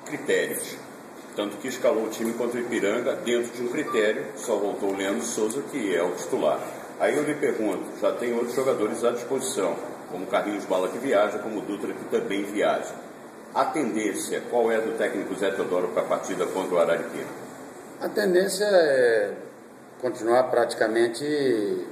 critérios. Tanto que escalou o time contra o Ipiranga dentro de um critério, só voltou o Leandro Souza, que é o titular. Aí eu lhe pergunto, já tem outros jogadores à disposição, como Carlinhos Bala que viaja, como o Dutra que também viaja. A tendência, qual é do técnico Zé Teodoro para a partida contra o Arariqueira? A tendência é continuar praticamente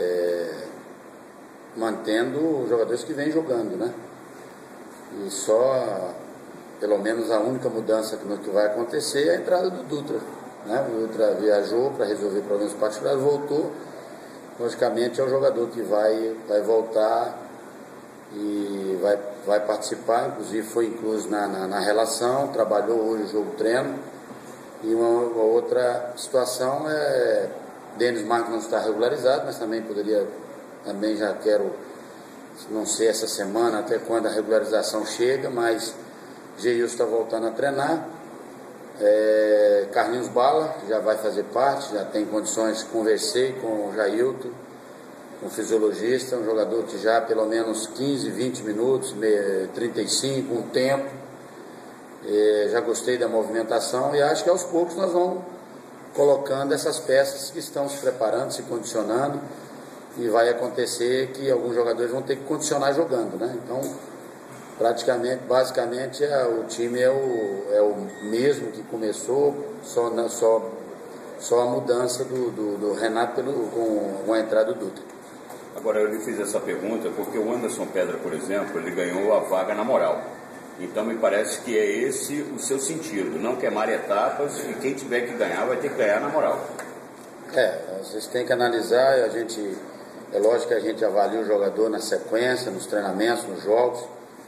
mantendo os jogadores que vêm jogando, né? E só, pelo menos a única mudança que vai acontecer é a entrada do Dutra, né? O Dutra viajou para resolver problemas particulares, voltou. Logicamente é o jogador que vai voltar e vai participar, inclusive foi incluso na relação, trabalhou hoje o jogo treino. E uma outra situação é Denis Marques não está regularizado, mas também já quero, não sei essa semana até quando a regularização chega, mas Geilson está voltando a treinar. Carlinhos Bala já vai fazer parte, já tem condições, conversei com o Jailton, um fisiologista, um jogador que já pelo menos 15, 20 minutos, 35, um tempo. Já gostei da movimentação e acho que aos poucos nós vamos colocando essas peças que estão se preparando, se condicionando, e vai acontecer que alguns jogadores vão ter que condicionar jogando, né? Então, basicamente o time é o mesmo que começou, só a mudança do Renato com a entrada do Dutra. Agora eu lhe fiz essa pergunta porque o Anderson Pedra, por exemplo, ele ganhou a vaga na moral. Então me parece que é esse o seu sentido, não queimar etapas, e quem tiver que ganhar vai ter que ganhar na moral. Vocês têm que analisar, é lógico que a gente avalia o jogador na sequência, nos treinamentos, nos jogos,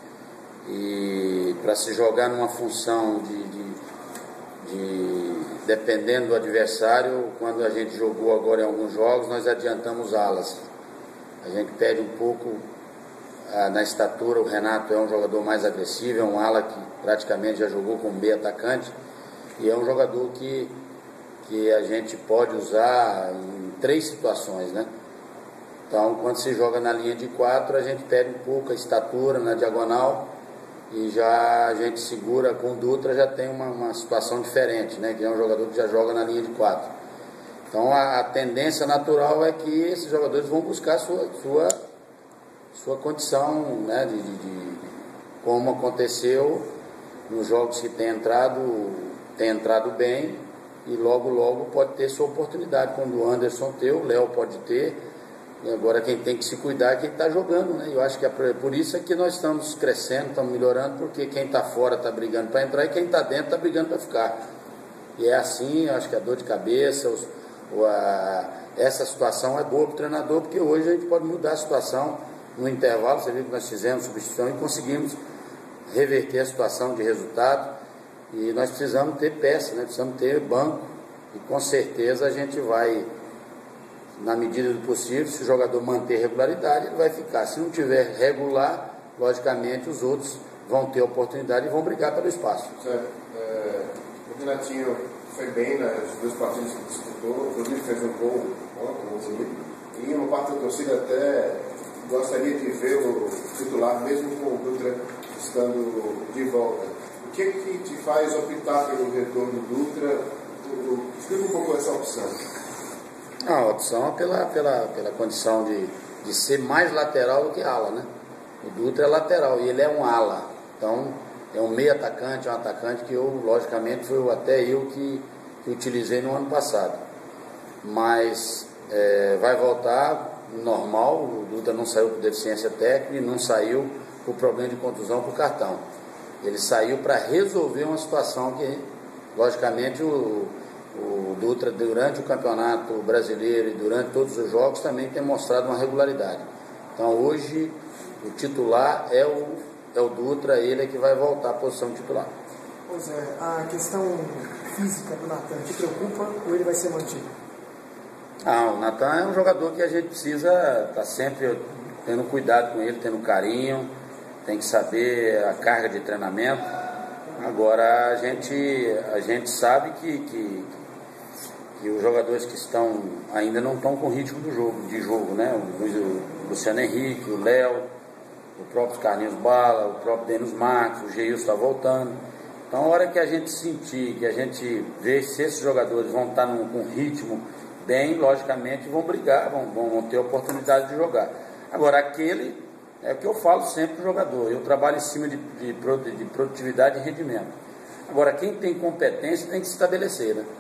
e para se jogar numa função dependendo do adversário, quando a gente jogou agora em alguns jogos, nós adiantamos alas. A gente perde um pouco na estatura. O Renato é um jogador mais agressivo, é um ala que praticamente já jogou como meio atacante, e é um jogador que a gente pode usar em 3 situações, né? Então, quando se joga na linha de 4, a gente perde um pouco a estatura na diagonal, e já a gente segura com o Dutra, já tem uma situação diferente, né? Que é um jogador que já joga na linha de 4. Então a tendência natural é que esses jogadores vão buscar sua condição, né? Como aconteceu nos jogos que tem entrado bem, e logo pode ter sua oportunidade. Quando o Anderson ter, o Léo pode ter. E agora quem tem que se cuidar é quem está jogando, né? Eu acho que é por isso é que nós estamos crescendo, estamos melhorando, porque quem está fora está brigando para entrar e quem está dentro está brigando para ficar. E é assim, eu acho que a dor de cabeça, essa situação é boa para o treinador, porque hoje a gente pode mudar a situação no intervalo. Você viu que nós fizemos substituição e conseguimos reverter a situação de resultado, e nós precisamos ter peça, né? Precisamos ter banco, e com certeza a gente vai, na medida do possível, se o jogador manter regularidade, ele vai ficar. Se não tiver regular, logicamente os outros vão ter oportunidade e vão brigar pelo espaço. Certo. O Renatinho foi bem nas 2 partidas que disputou, inclusive fez um gol ontem, e uma parte da torcida até gostaria de ver o titular, mesmo com o Dutra estando de volta. O que te faz optar pelo retorno do Dutra? Explica um pouco essa opção. A opção é pela condição de ser mais lateral do que ala, né? O Dutra é lateral e ele é um ala. Então, é um meio atacante, é um atacante que logicamente, foi até eu que utilizei no ano passado. Mas vai voltar normal. O Dutra não saiu por deficiência técnica e não saiu por problema de contusão por cartão. Ele saiu para resolver uma situação que, logicamente, o Dutra, durante o Campeonato Brasileiro e durante todos os jogos, também tem mostrado uma regularidade. Então, hoje, o titular é o Dutra, ele é que vai voltar à posição titular. Pois é, a questão física do Natan te preocupa ou ele vai ser mantido? O Natan é um jogador que a gente precisa estar sempre tendo cuidado com ele, tendo carinho, tem que saber a carga de treinamento. Agora, a gente sabe que os jogadores que ainda não estão com ritmo de jogo, né? O Luciano Henrique, o Léo, o próprio Carlinhos Bala, o próprio Denis Marques, o Geilson está voltando. Então, a hora que a gente sentir, que a gente vê se esses jogadores vão estar com ritmo bem, logicamente vão brigar, vão ter oportunidade de jogar. Agora, aquele é o que eu falo sempre para o jogador, eu trabalho em cima de produtividade e rendimento. Agora, quem tem competência tem que se estabelecer, né?